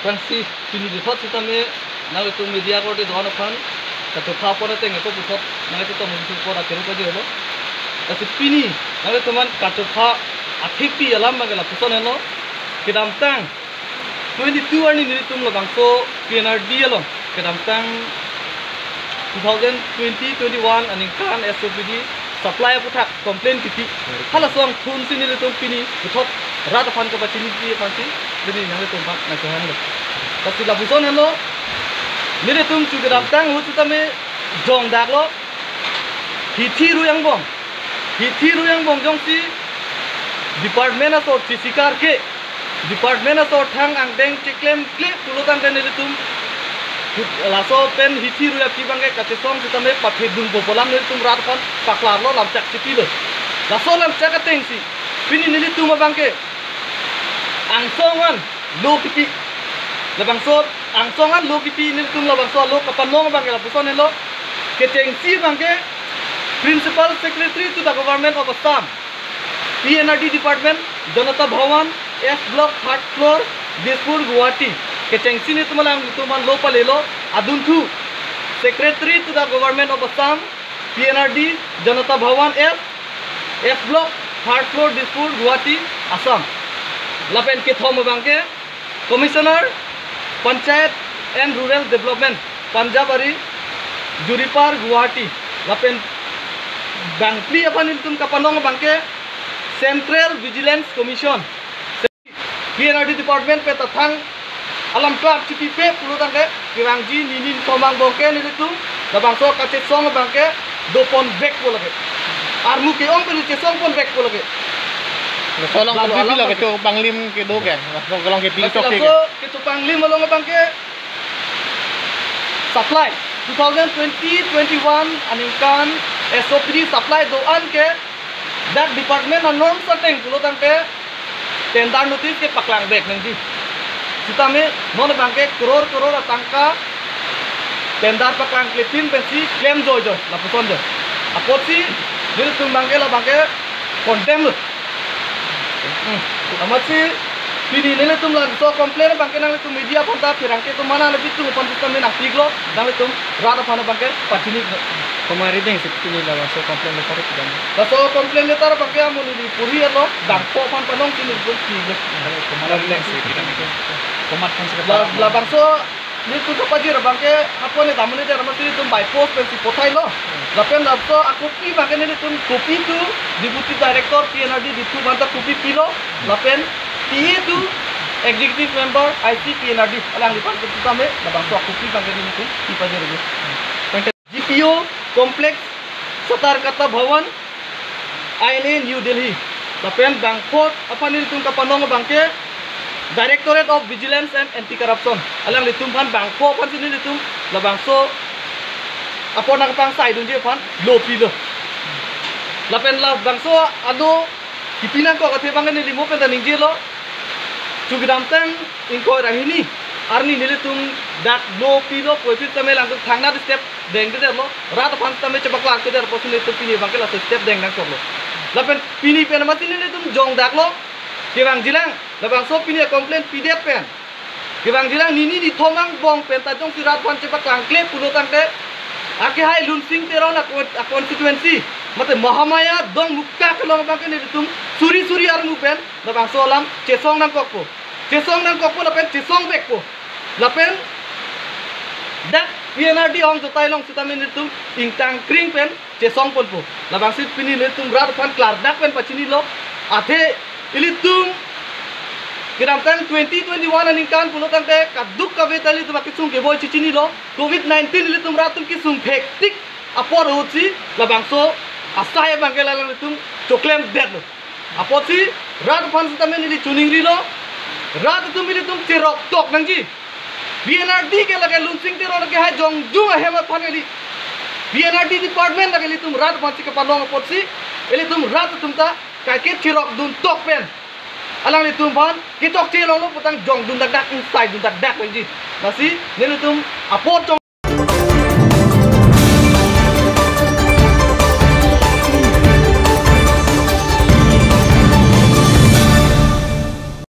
Francis pini di thot kita me nang itu media ko di doan aphan kata thapa na teng ko buthot nang itu tom musu ko ra teru ko jelo kasi pini nang itu man kata tha athipi alam magala puson hello kidam tang 22 ani ni tum lo bangso PNRD along kidam tang 2020-21 aning kan SOPD supply puthak complaint kiti hala song thun sini le tum pini buthot rat aphan ka bachini ki phanti dini nang le tum ba na ko hang kasi la puson hello nire tum chu kidam tang hu tu me jong dak lo hithi ruyang bong jong si department of sikar ke department of thang ang deng chiklem kle pulutan den nire tum laso pen hithi ruya ki bange kate song tu me pathe dung bo bolam nire tum rat kon paklar lo lam chak chipi lo laso lam chak ateng si pini nire tum bange ang songan lo kipi labang so ang songan lo kipi nire tum labang so lo kapanong bange la puson lo keteng si bange principal secretary to the government of Assam PNRD department Janata Bhavan F block 3rd floor Dispur Guwahati keteng si ni tumalang tuman lo palelo adun thu secretary to the government of Assam PNRD Janata Bhavan F block 3rd floor Dispur Guwahati Assam lapen ke thom bange commissioner Panchayat and Rural Development Panjabari Juripar Guwahati lapen bangpli apan tum kapanong bangke Central Vigilance Commission PNRD department pe tathang alam klap chipi pe pulutan ke kirangji ninin tomang bongke ni tum da bangso kache song bangke dopon bek bolage armu ke ong pe che song pon bek bolage solong ko alam ke to panglim ke do ke solong ke pili tok ke to panglim molong bangke supply 2020-21 aningkan SOPD supply doan ke that department na norm setting pulutan ke tender notice ke paklang bek nangji kita me non bangke crore atangka tender paklang kletin pensi claim joy la puson jo apoti dil tum bangke la bangke condemn amati pini nele tum la so complain bangke nang tum media phanta phirangke tum mana le bitu pon system me na tiglo nang tum rada phana bangke patini kumari ding sipini la so complain le tar kidan la so complain le tar bangke amuni di puri alo dangpo phan panong kini bul tiglo kumara le kidan komat phan se la bangso ni tu kapaji bangke apone damune de ramati tum by post pensi pothai lo la pen la so akopi bangke ni tum copy tu deputy director PNRD ditu banta copy kilo la pen PA tu executive member IC PNRD alang lipat tu tame la bangso akopi bangke ni tu ipaje regu GPO complex Satarkata Bhavan INA New Delhi la pen bangpot apa ni tum kapanong bangke Directorate of Vigilance and Anti-Corruption alang litum phan bangpo phan sini litum la bangso apon ang pang sai dun je phan lo pi lo la pen la bangso ado kipina ko kathe bang ni limo pen ning je lo chugdam tang inko rahini arni nilitum dak lo pi lo poi pit tame lang thangna step deng de lo rat phan tame chebak la ke der posun litum pini bangke la step deng nang ko lo la pen pini pen mati nilitum jong dak lo Kibang jilang, labang so pini komplain PDF pen. Kibang jilang nini di thomang bong pen tajong sirat pan cepat langkle pulutan ke. Ake hai lunsing terau na constituency. Mate Mahamaya dong mukka kelong bangke ni tum suri ar mu pen labang so alam cesong nang kokpo. Cesong nang kokpo la pen cesong bek po. La pen dak PNRD ong jotai long sitame ni tum ingtang kring pen cesong pon po. Labang sit pini ni tum rat pan klar dak pen pachini lo athe ilitum kiram tan 2021 aningkan pulutan te kaduk kavetali tu bakisung ke boy cicini lo COVID-19 ilitum ratum kisung hektik apor uci labangso asaya bangela ilitum choklem dead lo apoci rat fan sitamen ili chuning ri lo rat tum ilitum tirok tok nangji BNRD ke lage lunsing te ro ke ha jong jung hemat fan ili BNRD department lage ilitum rat fan ke palong apoci ilitum rat tumta kai tirok dun tok pen alang ni tum phan kitok tirok lo putang jong dun dak inside dun dak lagi nasi ni tum apot jong